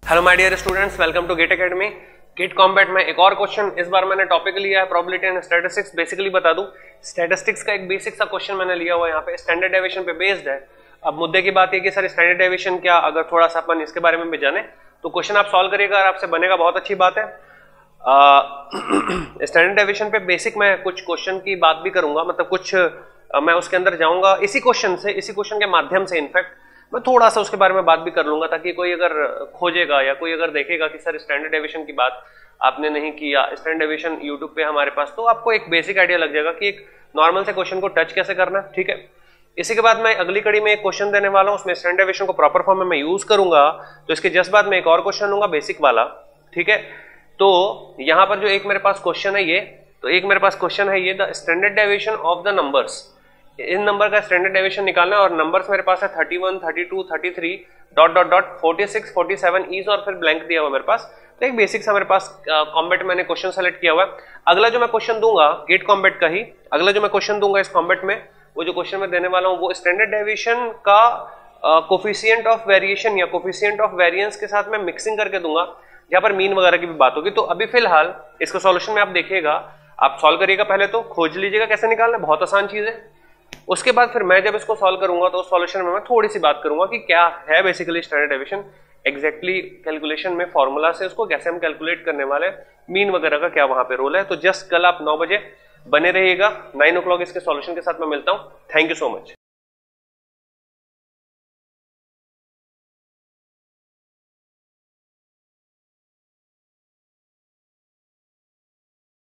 Hello my dear students, welcome to Gate Academy. Gate combat में एक और question इस बार मैंने टॉपिक लिया है प्रोबेबिलिटी एंड स्टैटिस्टिक्स। बेसिकली बता दूं, स्टैटिस्टिक्स का एक बेसिक सा क्वेश्चन मैंने लिया हुआ है, यहाँ पे स्टैंडर्ड डेविएशन पे बेस्ड है। अब मुद्दे की बात है कि सर स्टैंडर्ड डेविएशन क्या, अगर थोड़ा सा अपन इसके बारे में भी जाने तो क्वेश्चन आप सॉल्व करिएगा, आपसे बनेगा, बहुत अच्छी बात है। स्टैंडर्ड डेविएशन पे बेसिक मैं कुछ क्वेश्चन की बात भी करूंगा, मतलब कुछ मैं उसके अंदर जाऊंगा इसी क्वेश्चन के माध्यम से। इनफैक्ट मैं थोड़ा सा उसके बारे में बात भी कर लूंगा, ताकि कोई अगर खोजेगा या कोई अगर देखेगा कि सर स्टैंडर्ड डेविएशन की बात आपने नहीं किया, स्टैंडर्ड डेविएशन यूट्यूब पे हमारे पास, तो आपको एक बेसिक आइडिया लग जाएगा कि एक नॉर्मल से क्वेश्चन को टच कैसे करना। ठीक है, इसी के बाद मैं अगली कड़ी में एक क्वेश्चन देने वाला हूं, उसमें स्टैंडर्ड डेविएशन को प्रॉपर फॉर्म में मैं यूज करूंगा। तो इसके जस्ट बाद में एक और क्वेश्चन लूंगा बेसिक वाला। ठीक है, तो यहां पर जो एक मेरे पास क्वेश्चन है ये, तो एक मेरे पास क्वेश्चन है ये, the standard deviation of the numbers. इन नंबर का स्टैंडर्ड डेविएशन निकालना है और नंबर्स मेरे पास है 31, 32, 33 ... 46, 47 ईज और फिर ब्लैंक दिया हुआ मेरे पास। तो एक बेसिक सा मेरे पास कॉम्बैट मैंने क्वेश्चन सेलेक्ट किया हुआ है। अगला जो मैं क्वेश्चन दूंगा गेट कॉम्बैट का ही, अगला जो मैं क्वेश्चन दूंगा इस कॉम्बैट में, वो जो क्वेश्चन मैं देने वाला हूँ वो स्टैंडर्ड डेविएशन का कोफिशिएंट ऑफ वेरिएशन या कोफिशिएंट ऑफ वेरिएंस के साथ मैं मिक्सिंग करके दूंगा, जहां पर मीन वगैरह की भी बात होगी। तो अभी फिलहाल इसका सॉल्यूशन में आप देखिएगा, आप सॉल्व करिएगा, पहले तो खोज लीजिएगा कैसे निकालना है, बहुत आसान चीज है। उसके बाद फिर मैं जब इसको सॉल्व करूंगा तो उस सॉल्यूशन में मैं थोड़ी सी बात करूंगा कि क्या है basically standard deviation, exactly calculation में फॉर्मूला से उसको कैसे हम कैलकुलेट करने वाले, मीन वगैरह का क्या वहां पे रोल है। तो जस्ट कल आप 9 बजे बने रहिएगा, 9 o'clock इसके सॉल्यूशन के साथ मैं मिलता हूं। Thank you so much.